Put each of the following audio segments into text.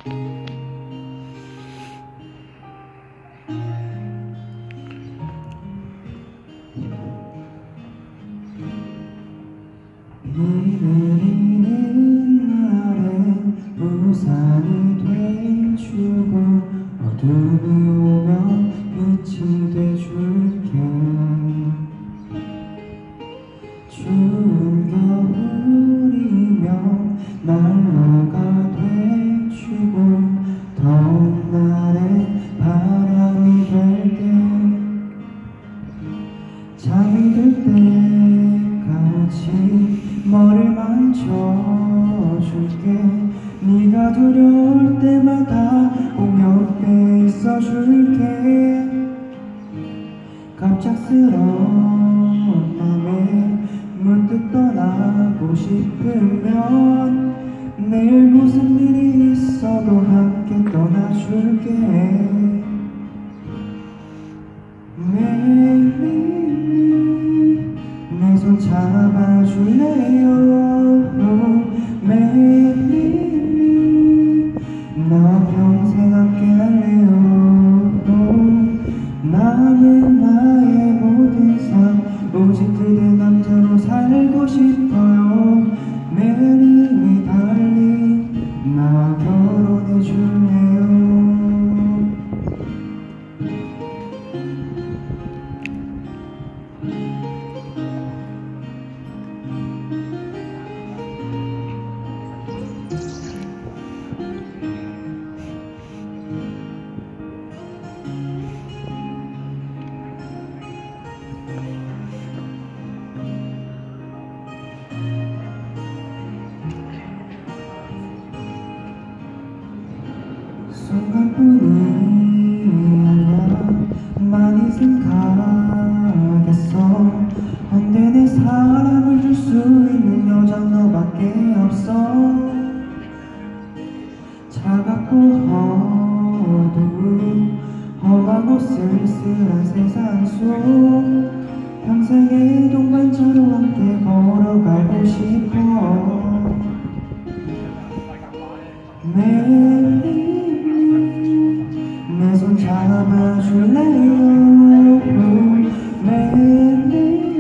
비 내리는 날에 우산이 돼주고 어둠이 오면 빛이 돼줄게. 추운 겨울이면 난로가 돼주고 더운 날에 바람이 될게. 잠이 들 때까지 머리를 만져줄게. 네가 두려울 때마다 꼭 옆에 있어줄게. 갑작스러운 맘에 문득 떠나고 싶으면 내일 무슨 일이 있어도 함께 떠나줄게. 매일매일 내 손 잡아줄래요? 매일매일 나와 평생 함께 할래요? 나는 나의 모든 삶 오직 그대 남자로 살고 싶어요. 매일이 달린 나와 결혼해줄래요? 순간뿐이 아니야 많이 생각했어. 근데 내 사랑을 줄 수 있는 여자는 너밖에 없어. 차갑고 어두운 험하고 쓸쓸한 세상 속 평생의 동반자로 함께 걸어가고 싶어. 매일 내 손 잡아줄래요? 매일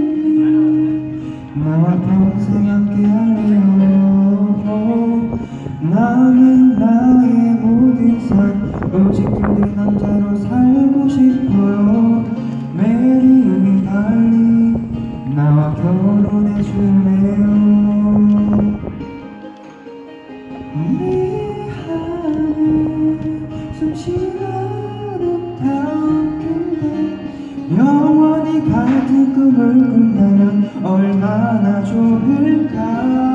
나와 평생 함께 할래요? 나는 나의 모든 삶 오직 그대 남자로 살고 싶어요. 매일이 달린 나와 결혼해줄래요? 네 하늘 숨쉬는 아름다운 그대 영원히 같은 꿈을 꾼다면 얼마나 좋을까.